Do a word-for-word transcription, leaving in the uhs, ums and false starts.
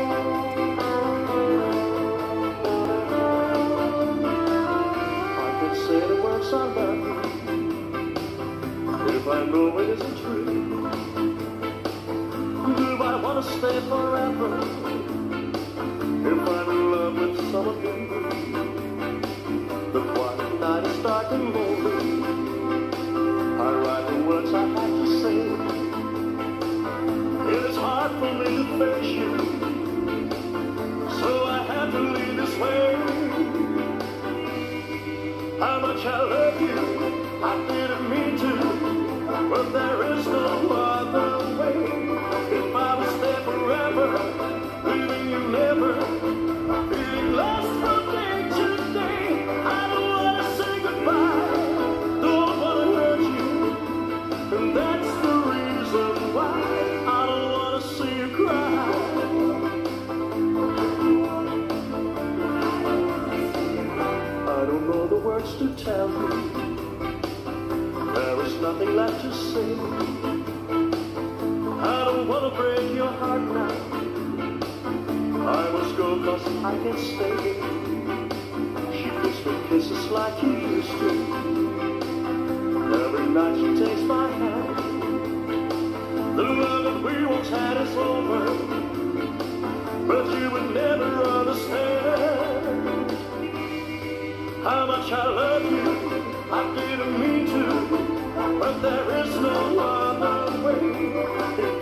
Say the words I love you, if I know it isn't true. Do I want to stay forever, if I'm in love with someone new? The quiet night is dark and lonely, I write the words I have to say. It is hard for me to face you, so I have to leave this way. How much I love you, I didn't mean to, but there is no other way. If I was there forever, leaving you never, feeling lost from day to day. I don't want to say goodbye, don't want to hurt you, and that's the reason why I don't want to see you cry. I don't know the words to tell you, there is nothing left to say. I don't want to break your heart now, I must go cause I can't stay. She gives me kisses like you used to, every night she takes my hand. The love that we once had is over, but you would never understand how much I love you. I didn't mean to, but there is no other way.